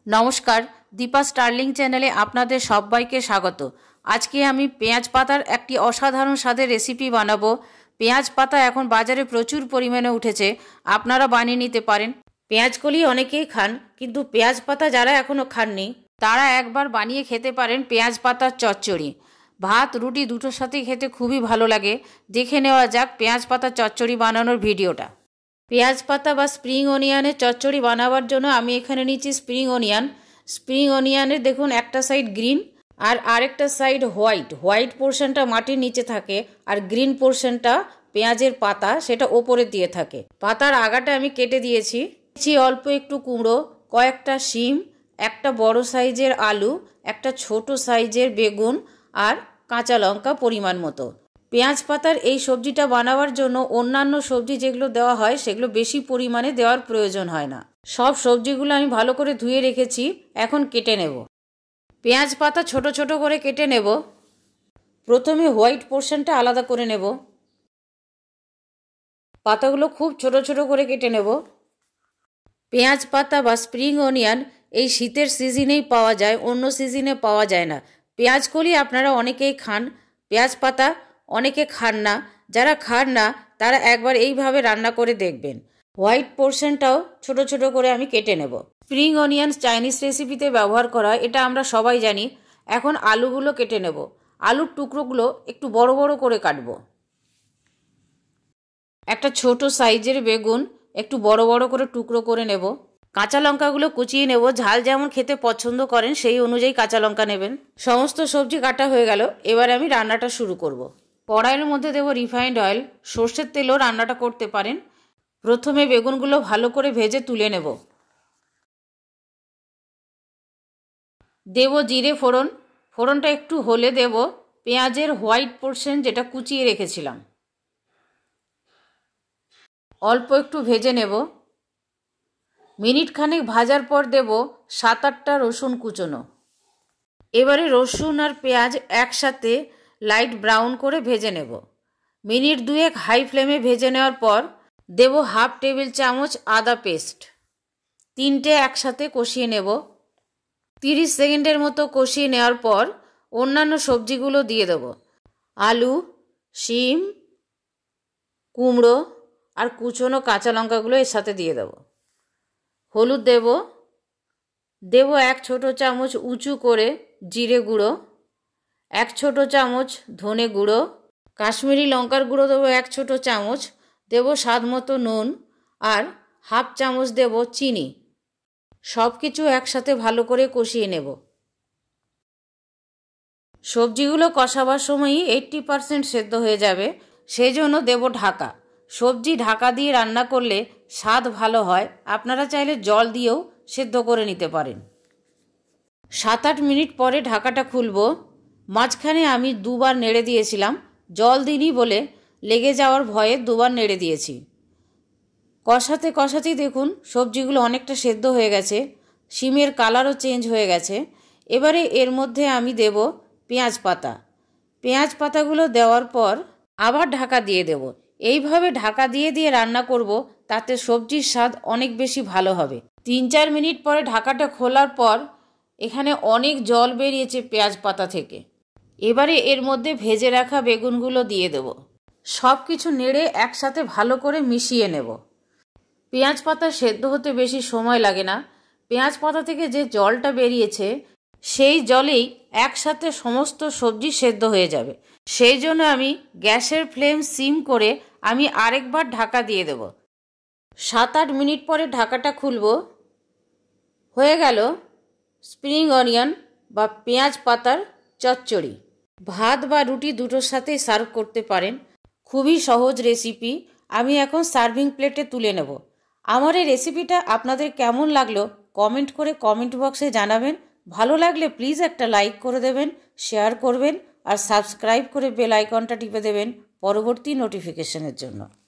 नमस्कार दीपा स्टार्लिंग चैनेले आपनादेर सबाइके स्वागत। आज के आमी पेঁয়াজ पातार एकटी असाधारण स्वादेर रेसिपि बानाबो। पेঁয়াজ पाता एखन बाजारे प्रचुर परिमाणे उठेছে, आपनारा बानिয়ে निते पारेन। पेঁয়াজ कली अनेकेই खान, किन्तु पेঁয়াজ पाता जारा एखोनो खानনি तारा एकबार बानिয়ে खेते पारेन पेঁয়াজ पातार चच्चড়ি। भात रुटी दुटोर साथेই खेते खूबই भालो लागे। देखे नेওয়া যাক पेঁয়াজ पाता चच्चড়ি बानानोर भिडियोटा। पेঁয়াজ पाता बा स्प्रिंग अनियने चच्चড়ি बानाबार जोन्नो आमी एखाने निয়েছি स्प्रिंग अनियन। स्प्रिंग अनियनेर देखुन एकटा साइड ग्रीन और आरेकटा साइड व्हाइट। व्हाइट पोर्शनटा माटिर नीचे थाके और ग्रीन पोर्शनटा पेঁয়াজের पाता सेटा ओपरे दिए थाके। पातार आगाटा आमी केटे दिएछि। अल्प एकटू कुमड़ो, कयेकटा शिम, एकटा बड़ो साइजेर आलू, एकटा छोटो साइजेर बेगुन और काँचा लंका परिमाण मतो। पेঁয়াজ पातार এই সবজিটা বানাবার জন্য অন্যান্য সবজি যেগুলো দেওয়া হয় সেগুলো বেশি পরিমাণে দেওয়ার প্রয়োজন হয় না। সব সবজিগুলো আমি ভালো করে ধুয়ে রেখেছি, এখন কেটে নেব। পেঁয়াজ পাতা ছোট ছোট করে কেটে নেব। প্রথমে হোয়াইট পোর্শনটা আলাদা করে নেব। পাতাগুলো খুব ছোট ছোট করে কেটে নেব। পেঁয়াজ পাতা বা স্প্রিং অনিয়ন এই শীতের সিজনেই পাওয়া যায়, অন্য সিজনে পাওয়া যায় না। পেঁয়াজ কলি আপনারা অনেকেই খান, পেঁয়াজ পাতা অনেকে খান না। যারা খান না তারা একবার এইভাবে রান্না করে দেখবেন। হোয়াইট পোর্শনটাও ছোট ছোট করে আমি কেটে নেব। স্প্রিং অনিয়ন চাইনিজ রেসিপিতে ব্যবহার করা, এটা আমরা সবাই জানি। এখন আলুগুলো কেটে নেব। আলুর টুকরোগুলো একটু বড় বড় করে কাটব। একটা ছোট সাইজের বেগুন একটু বড় বড় করে টুকরো করে নেব। কাঁচা লঙ্কাগুলো কুচিয়ে নেব। ঝাল যেমন খেতে পছন্দ করেন সেই অনুযায়ী কাঁচা লঙ্কা নেবেন। সমস্ত সবজি কাটা হয়ে গেল। এবার আমি রান্নাটা শুরু করব। কড়াইয়ের মধ্যে দেব রিফাইন্ড অয়েল। সর্ষের তেলেও রান্নাটা করতে পারেন। প্রথমে বেগুনগুলো ভালো করে ভেজে তুলে নেব। দেব জিরে ফোড়ন। ফোড়নটা একটু হলে দেব পেঁয়াজের হোয়াইট পোর্শন যেটা কুচিয়ে রেখেছিলাম। অল্প একটু ভেজে নেব। মিনিট খানেক ভাজার পর দেব 7-8টা রসুন কুচোনো। এবারে রসুন আর পেঁয়াজ একসাথে লাইট ব্রাউন করে ভেজে নেব। মিনিট 2 হাই ফ্লেমে ভেজে নেওয়ার পর দেব হাফ টেবিল চামচ আদা পেস্ট। 3টে একসাথে কষিয়ে নেব। 30 সেকেন্ডের মতো কষিয়ে নেওয়ার পর অন্যান্য সবজিগুলো দিয়ে দেব। আলু, শিম, কুমড়ো আর কুচোনো কাঁচা লঙ্কাগুলো এর সাথে দিয়ে দেব। হলুদ দেব। 1 ছোট চামচ উঁচু করে জিরে গুঁড়ো, 1 ছোট চামচ ধনে গুঁড়ো, কাশ্মীরি লঙ্কার গুঁড়ো দেব 1 ছোট চামচ, দেব স্বাদ মতো নুন আর হাফ চামচ দেব চিনি। সব কিছু একসাথে ভালো করে কষিয়ে নেব। সবজিগুলো কষাবার সময়ই 80% সেদ্ধ হয়ে যাবে, সেই জন্য দেব ঢাকা। সবজি ঢাকা দিয়ে রান্না করলে স্বাদ ভালো হয়। আপনারা চাইলে জল দিয়েও সেদ্ধ করে নিতে পারেন। 7-8 মিনিট পরে ঢাকাটা খুলব। মাঝখানে আমি 2বার নেড়ে দিয়েছিলাম, জল দিইনি বলে লেগে যাওয়ার ভয়ে 2বার নেড়ে দিয়েছি। কষাতে কষাতেই দেখুন সবজিগুলো অনেকটা সেদ্ধ হয়ে গেছে, শিমের কালারও চেঞ্জ হয়ে গেছে। এবারে এর মধ্যে আমি দেব পেঁয়াজ পাতা। পেঁয়াজ পাতাগুলো দেওয়ার পর আবার ঢাকা দিয়ে দেব। এইভাবে ঢাকা দিয়ে দিয়ে রান্না করব, তাতে সবজির স্বাদ অনেক বেশি ভালো হবে। 3-4 মিনিট পরে ঢাকাটা খোলার পর এখানে অনেক জল বেরিয়েছে পেঁয়াজ পাতা থেকে। এবারে এর মধ্যে ভেজে রাখা বেগুনগুলো দিয়ে দেব। সব কিছু নেড়ে একসাথে ভালো করে মিশিয়ে নেব। পেঁয়াজ পাতা সেদ্ধ হতে বেশি সময় লাগে না। পেঁয়াজ পাতা থেকে যে জলটা বেরিয়েছে সেই জলেই একসাথে সমস্ত সবজি সেদ্ধ হয়ে যাবে। সেই জন্য আমি গ্যাসের ফ্লেম সিম করে আমি আরেকবার ঢাকা দিয়ে দেব। 7-8 মিনিট পরে ঢাকাটা খুলব। হয়ে গেল স্প্রিং অনিয়ন বা পেঁয়াজ পাতার চচ্চড়ি। ভাত বা রুটি দুটোর সাথেই সার্ভ করতে পারেন। খুবই সহজ রেসিপি। আমি এখন সার্ভিং প্লেটে তুলে নেব। আমার এই রেসিপিটা আপনাদের কেমন লাগলো কমেন্ট করে কমেন্ট বক্সে জানাবেন। ভালো লাগলে প্লিজ একটা লাইক করে দেবেন, শেয়ার করবেন আর সাবস্ক্রাইব করে বেল আইকনটা টিপে দেবেন পরবর্তী নোটিফিকেশনের জন্য।